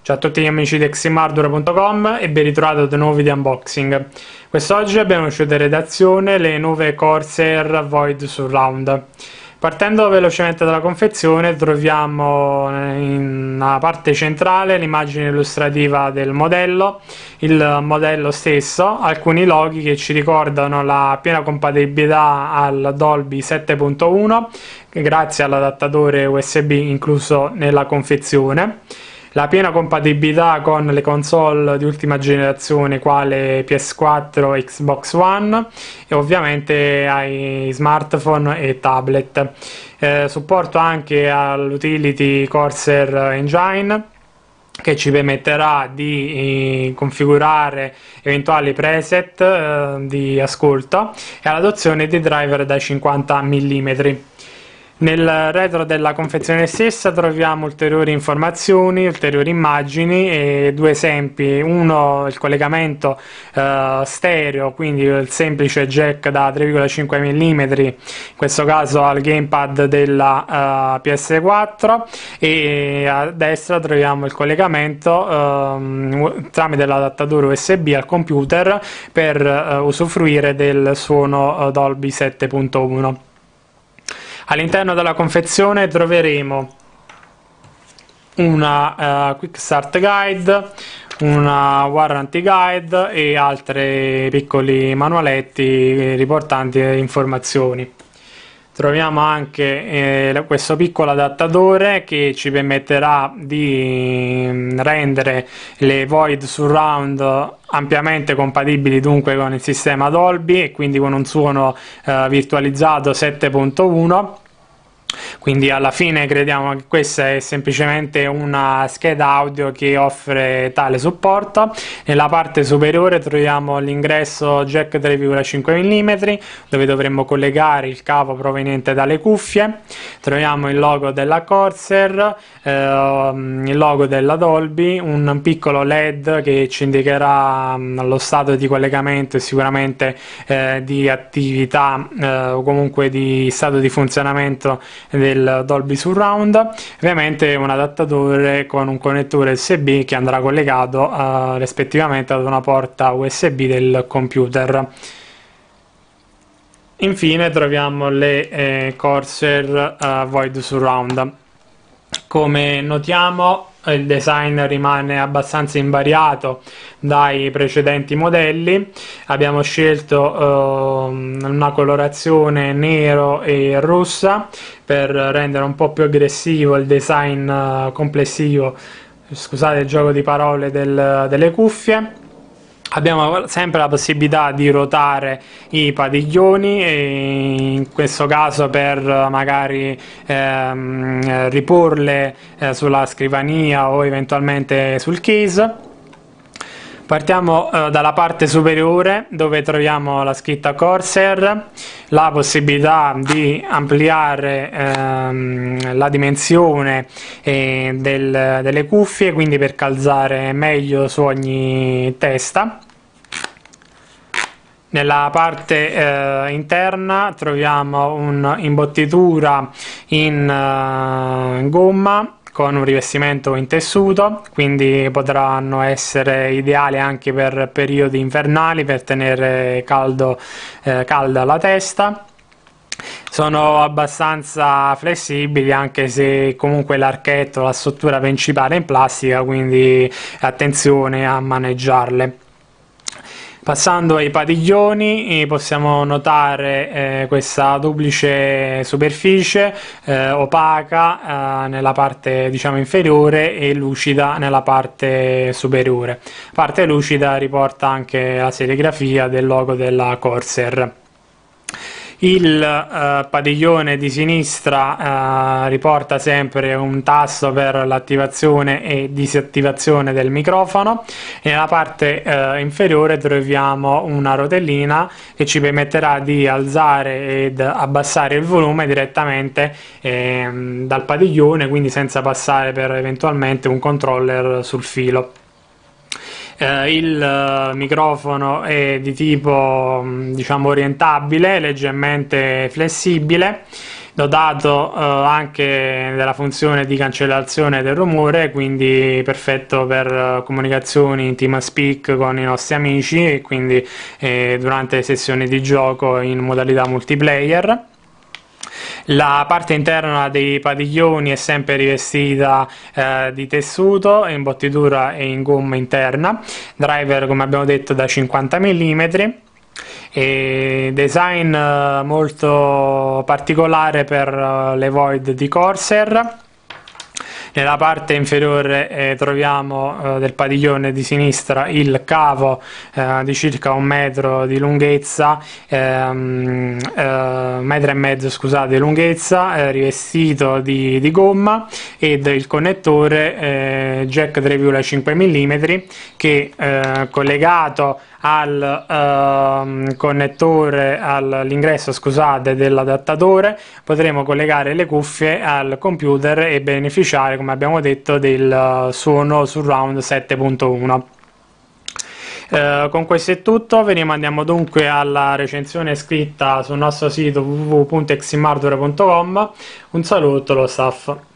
Ciao a tutti gli amici di xmardura.com e ben ritrovati ad un nuovo video unboxing. Quest'oggi abbiamo uscito in redazione le nuove Corsair Void Surround. Partendo velocemente dalla confezione troviamo in una parte centrale l'immagine illustrativa del modello, il modello stesso, alcuni loghi che ci ricordano la piena compatibilità al Dolby 7.1 grazie all'adattatore USB incluso nella confezione, la piena compatibilità con le console di ultima generazione quale PS4 e Xbox One e ovviamente ai smartphone e tablet. Supporto anche all'utility Corsair Engine che ci permetterà di configurare eventuali preset di ascolto e all'adozione di driver da 50 mm. Nel retro della confezione stessa troviamo ulteriori informazioni, ulteriori immagini e due esempi: uno il collegamento stereo, quindi il semplice jack da 3,5 mm, in questo caso al gamepad della PS4, e a destra troviamo il collegamento tramite l'adattatore USB al computer per usufruire del suono Dolby 7.1. All'interno della confezione troveremo una Quick Start Guide, una Warranty Guide e altri piccoli manualetti riportanti informazioni. Troviamo anche questo piccolo adattatore che ci permetterà di rendere le Void Surround ampiamente compatibili dunque con il sistema Dolby e quindi con un suono virtualizzato 7.1. Quindi alla fine crediamo che questa è semplicemente una scheda audio che offre tale supporto. Nella parte superiore troviamo l'ingresso jack 3,5 mm dove dovremmo collegare il cavo proveniente dalle cuffie. Troviamo il logo della Corsair, il logo della Dolby, un piccolo LED che ci indicherà lo stato di collegamento e sicuramente di attività o comunque di stato di funzionamento del Dolby Surround. Ovviamente un adattatore con un connettore USB che andrà collegato rispettivamente ad una porta USB del computer. Infine troviamo le Corsair Void Surround. Come notiamo il design rimane abbastanza invariato dai precedenti modelli. Abbiamo scelto una colorazione nero e rossa per rendere un po' più aggressivo il design complessivo, scusate il gioco di parole, delle cuffie. Abbiamo sempre la possibilità di ruotare i padiglioni e in questo caso per magari riporle sulla scrivania o eventualmente sul case. Partiamo dalla parte superiore dove troviamo la scritta Corsair, la possibilità di ampliare la dimensione delle cuffie, quindi per calzare meglio su ogni testa. Nella parte interna troviamo un'imbottitura in gomma con un rivestimento in tessuto, quindi potranno essere ideali anche per periodi invernali per tenere calda la testa. Sono abbastanza flessibili anche se comunque l'archetto, la struttura principale è in plastica, quindi attenzione a maneggiarle. Passando ai padiglioni possiamo notare questa duplice superficie opaca nella parte diciamo inferiore e lucida nella parte superiore. Parte lucida riporta anche la serigrafia del logo della Corsair. Il padiglione di sinistra riporta sempre un tasto per l'attivazione e disattivazione del microfono e nella parte inferiore troviamo una rotellina che ci permetterà di alzare ed abbassare il volume direttamente dal padiglione, quindi senza passare per eventualmente un controller sul filo. Il microfono è di tipo diciamo orientabile, leggermente flessibile dotato anche della funzione di cancellazione del rumore, quindi perfetto per comunicazioni in TeamSpeak con i nostri amici e quindi durante le sessioni di gioco in modalità multiplayer. La parte interna dei padiglioni è sempre rivestita di tessuto, in imbottitura e in gomma interna, driver come abbiamo detto da 50 mm, e design molto particolare per le Void di Corsair. Nella parte inferiore troviamo del padiglione di sinistra il cavo di circa 1 metro di lunghezza, 1,5 metri scusate, di lunghezza, rivestito di gomma, ed il connettore jack 3,5 mm che collegato al connettore, all'ingresso scusate dell'adattatore, potremo collegare le cuffie al computer e beneficiare, come abbiamo detto, del suono surround 7.1. Con questo è tutto, vi rimandiamo dunque alla recensione scritta sul nostro sito www.eximhardware.com. Un saluto, lo staff.